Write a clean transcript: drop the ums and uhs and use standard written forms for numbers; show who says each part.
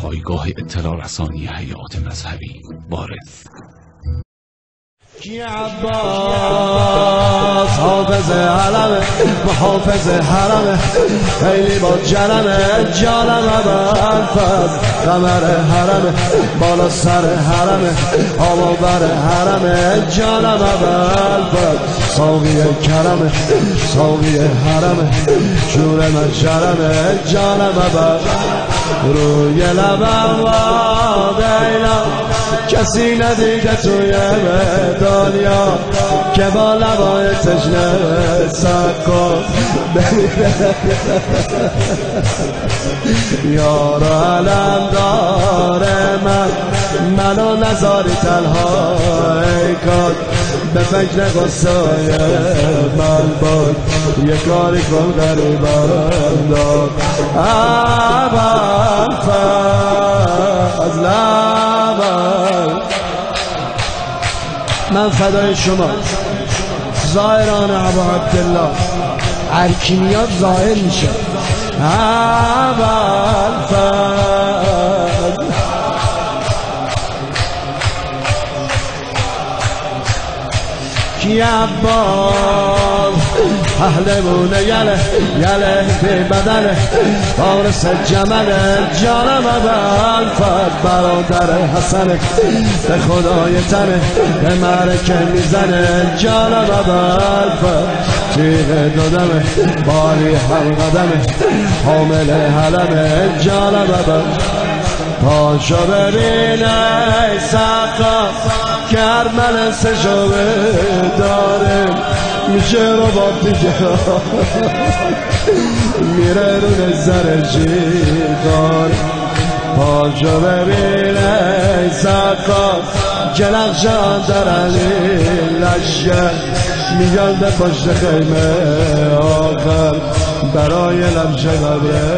Speaker 1: پایگاه اطلاع رسانی هیئات مذهبی وارد.
Speaker 2: کی عباس حافظ حرمه محافظ حرمه خیلی با جرمه جانم ابوالفضل قمر حرمه بالا سر حرمه آبابر حرمه جانم ابوالفضل ساقی کرمه ساقی حرمه شور مشرمه جانم ابوالفضل روی لبم وادینا کسی ندیده توی دنیا که با لبای تشنه سکن یار علم داره منو نذاری تنها ای کن به فکر غصای من بود یه کاری کن غریبم داد ابوالفضل من فدای شما ظاهران ابو عبدالله هر کی میاد ظاهر میشه ابوالفضل کی عباس اهلمونه یله به بدنه وارث جمله جانم ابوالفضل برادر حسنه به خدای تنه به معرکه میزنه جانم ابوالفضل تیغ دودمه باری هم قدمه حامل حلمه جانم ابوالفضل پاشو ببینه سقا کرمل سجابه داره میشه رو با دیگه میره رو نظر جیدار پاشو ببینه سقا جلقشان در علی لشگر میگن به پشت خیمه آخر برای لمشه قبره